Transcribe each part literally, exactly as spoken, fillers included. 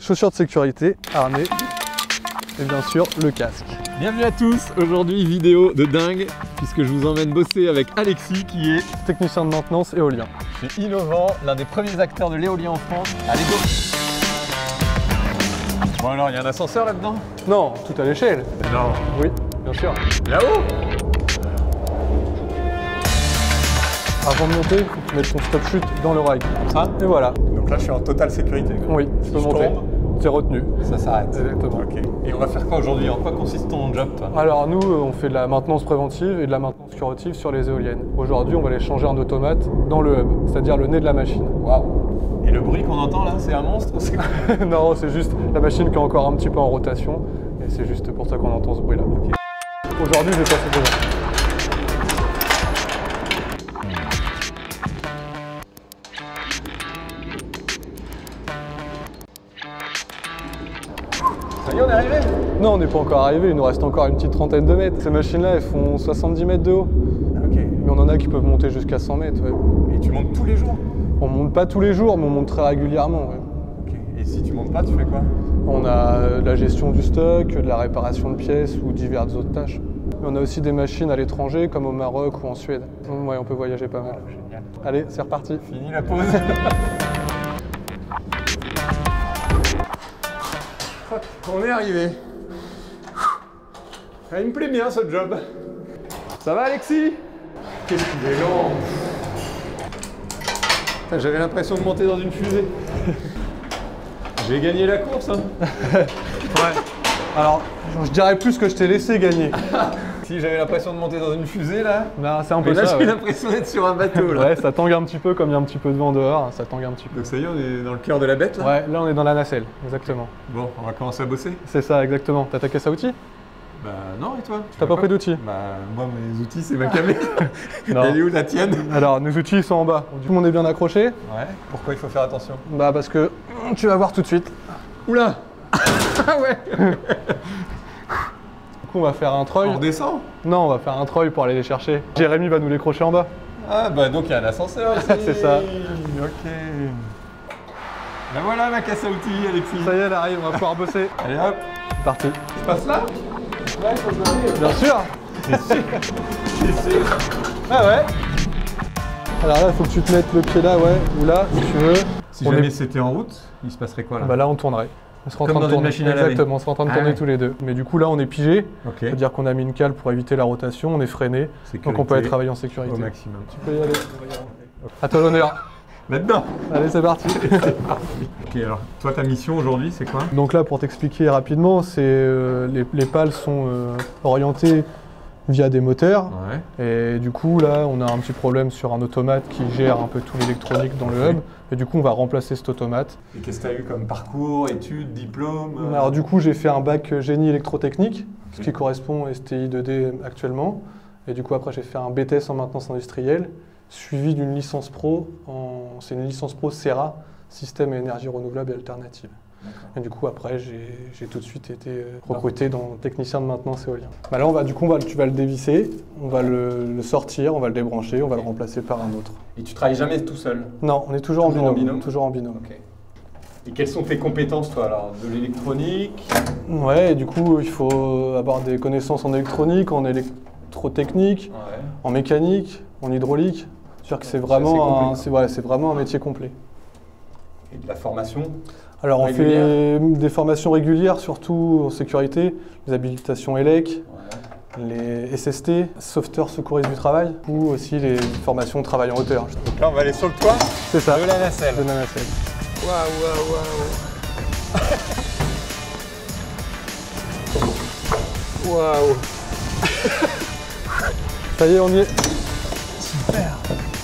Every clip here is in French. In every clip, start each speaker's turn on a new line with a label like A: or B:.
A: chaussures de sécurité, harnais et bien sûr le casque.
B: Bienvenue à tous, aujourd'hui vidéo de dingue puisque je vous emmène bosser avec Alexis qui est
A: technicien de maintenance éolien.
B: chez Innovant, l'un des premiers acteurs de l'éolien en France. Allez go! Bon alors, il y a un ascenseur là-dedans?
A: Non, tout à l'échelle.
B: Non.
A: Oui, bien sûr.
B: Là-haut?
A: Avant de monter, il faut que tu mettes ton stop chute dans le rail.
B: Comme ça?
A: Et voilà.
B: Donc là, je suis en totale sécurité.
A: Oui, tu peux
B: Si je
A: monter.
B: tombe,
A: C'est retenu.
B: ça s'arrête.
A: Exactement.
B: Ok. Et on va faire quoi aujourd'hui? En quoi consiste ton job, toi?
A: Alors nous, on fait de la maintenance préventive et de la maintenance curative sur les éoliennes. Aujourd'hui, on va les changer en automate dans le hub, c'est-à-dire le nez de la machine.
B: Waouh! Et le bruit qu'on entend là, c'est un monstre? C'est quoi?
A: Non, c'est juste la machine qui est encore un petit peu en rotation et c'est juste pour ça qu'on entend ce bruit-là.
B: Okay.
A: Aujourd'hui, je vais passer devant.
B: Ça y est, on est arrivé?
A: Non, on n'est pas encore arrivé, il nous reste encore une petite trentaine de mètres. Ces machines-là, elles font soixante-dix mètres de haut.
B: Ok.
A: Mais on en a qui peuvent monter jusqu'à cent mètres. Ouais.
B: Et tu montes tous les jours?
A: On monte pas tous les jours, mais on monte très régulièrement. Ouais.
B: Ok. Et si tu montes pas, tu fais quoi?
A: On a de la gestion du stock, de la réparation de pièces ou diverses autres tâches. Mais on a aussi des machines à l'étranger, comme au Maroc ou en Suède. Ouais, on peut voyager pas mal.
B: Génial.
A: Allez, c'est reparti.
B: Fini la pause. On est arrivé. Ah, il me plaît bien ce job. Ça va Alexis? Qu'est-ce qu'il est lent. J'avais l'impression de monter dans une fusée. J'ai gagné la course, hein.
A: Ouais. Alors, je dirais plus que je t'ai laissé gagner.
B: Si j'avais l'impression de monter dans une fusée là.
A: Non, c'est un peu
B: Mais là
A: ça.
B: j'ai
A: Ouais.
B: l'impression d'être sur un bateau là.
A: Ouais, ça tangue un petit peu comme il y a un petit peu de vent dehors, ça tangue un petit peu.
B: Donc ça y est, on est dans le cœur de la bête là.
A: Ouais, là on est dans la nacelle, exactement.
B: Bon, on va commencer à bosser.
A: C'est ça, exactement. T'as ta caisse à outils?
B: Bah non, et toi?
A: T'as pas pris d'outils?
B: Bah moi mes outils c'est ma caméra.
A: Non.
B: Elle est où la tienne?
A: Alors, nos outils sont en bas. Tout le monde est bien accroché?
B: Ouais. Pourquoi il faut faire attention?
A: Bah parce que tu vas voir tout de suite.
B: Oula. Ah ouais.
A: Du coup, on va faire un treuil.
B: On redescend?
A: Non, on va faire un treuil pour aller les chercher. Jérémy va nous les crocher en bas.
B: Ah bah donc il y a un ascenseur ici.
A: C'est ça.
B: Ok. Ben voilà ma caisse à outils Alexis.
A: Ça y est, elle arrive, on va pouvoir bosser.
B: Allez hop.
A: C'est parti.
B: Tu passes là? Là il faut se donner.
A: Bien sûr.
B: C'est sûr. C'est sûr.
A: Ah ouais. Alors là, il faut que tu te mettes le pied là, ouais, ou là, si tu veux.
B: Si
A: On
B: jamais
A: est-
B: c'était en route, il se passerait quoi là?
A: Bah là, on tournerait. On sera en
B: Comme
A: train
B: dans
A: de
B: une
A: tourner.
B: machine à laver.
A: Exactement, on sera en train de
B: Ah
A: tourner
B: ouais.
A: tous les deux. Mais du coup, là, on est pigé.
B: Ok.
A: C'est-à-dire qu'on a mis une cale pour éviter la rotation, on est freiné.
B: Sécurité
A: Donc on peut aller travailler en sécurité.
B: au maximum.
A: Tu peux y aller. À toi l'honneur.
B: Là-dedans.
A: Allez, c'est parti.
B: Ok, alors toi ta mission aujourd'hui c'est quoi?
A: Donc là, pour t'expliquer rapidement, c'est euh, les, les pales sont euh, orientées via des moteurs.
B: Ouais.
A: Et du coup, là, on a un petit problème sur un automate qui gère un peu tout l'électronique dans le hub. Et du coup, on va remplacer cet automate.
B: Et qu'est-ce que tu as eu comme parcours, études, diplôme? euh
A: Alors du coup, j'ai fait un bac génie électrotechnique, ce qui correspond à S T I deux D actuellement. Et du coup, après, j'ai fait un B T S en maintenance industrielle, suivi d'une licence pro, en... c'est une licence pro SERA, Système et énergie renouvelable et alternative. Et du coup, après, j'ai tout de suite été euh, recruté dans technicien de maintenance éolien. Bah là, on va, du coup, on va, tu vas le dévisser, on va le, le sortir, on va le débrancher, on va le remplacer par un autre.
B: Et tu travailles jamais tout seul?
A: Non, on est toujours,
B: Toujours
A: en,
B: en
A: binôme,
B: binôme
A: Toujours en binôme.
B: Ok. Et quelles sont tes compétences toi alors? De l'électronique?
A: Ouais, et du coup, il faut avoir des connaissances en électronique, en électrotechnique,
B: Ouais.
A: en mécanique, en hydraulique. C'est-à-dire que c'est
B: assez
A: vraiment, un-
B: complet.
A: c'est voilà, c'est vraiment un métier complet.
B: Et de la formation?
A: Alors on
B: Régulière.
A: fait des formations régulières, surtout en sécurité, les habilitations E L E C,
B: Ouais.
A: les S S T, sauveteurs secouristes du travail, ou aussi les formations de travail en hauteur.
B: Donc là on va aller sur le toit
A: C'est ça,
B: de la nacelle.
A: de la nacelle.
B: Waouh, waouh, waouh. Waouh.
A: Ça y est, on y est.
B: Super.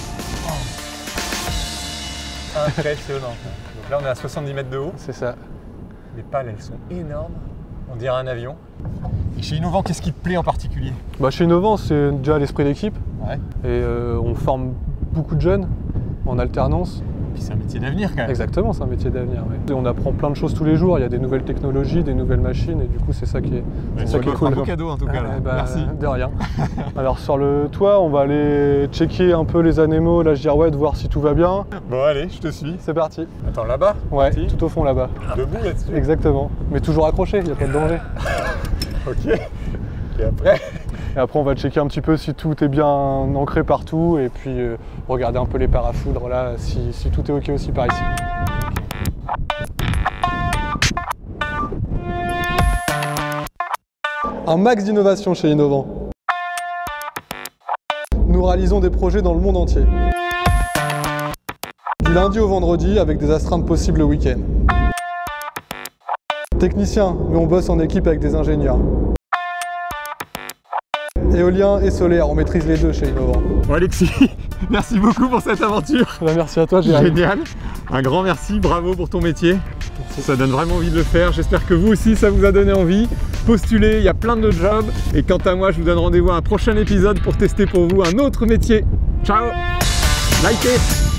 B: Impressionnant. Donc là on est à soixante-dix mètres de haut.
A: C'est ça.
B: Les pales elles sont énormes. On dirait un avion. Et chez Innovant, qu'est-ce qui te plaît en particulier?
A: Bah, chez Innovant, c'est déjà l'esprit d'équipe.
B: Ouais.
A: Et euh, on forme beaucoup de jeunes en alternance.
B: Puis c'est un métier d'avenir quand même.
A: Exactement, c'est un métier d'avenir. Ouais. Et on apprend plein de choses tous les jours, il y a des nouvelles technologies, des nouvelles machines, et du coup c'est ça qui est,
B: Ouais,
A: ça qui est cool.
B: Un beau cadeau en tout cas.
A: Ah,
B: Là.
A: bah,
B: Merci.
A: De rien. Alors sur le toit, on va aller checker un peu les anémos, la girouette, voir si tout va bien.
B: Bon allez, je te suis.
A: C'est parti.
B: Attends, là-bas?
A: Ouais,
B: Parti.
A: tout au fond là-bas.
B: Debout là-dessus?
A: Exactement. Mais toujours accroché, il n'y a pas de danger.
B: Ok. Et après?
A: Et après on va checker un petit peu si tout est bien ancré partout, et puis euh, regarder un peu les parafoudres là, si, si tout est ok aussi par ici. Un max d'innovation chez Innovant. Nous réalisons des projets dans le monde entier. Du lundi au vendredi avec des astreintes possibles le week-end. Technicien, mais on bosse en équipe avec des ingénieurs. Éolien et solaire, on maîtrise les deux chez Innovant.
B: Bon Alexis, merci beaucoup pour cette aventure.
A: Bah, merci à toi, Jérémy.
B: Génial. Un grand merci, bravo pour ton métier. Ça donne vraiment envie de le faire. J'espère que vous aussi, ça vous a donné envie. Postulez, il y a plein de jobs. Et quant à moi, je vous donne rendez-vous à un prochain épisode pour tester pour vous un autre métier. Ciao. Likez.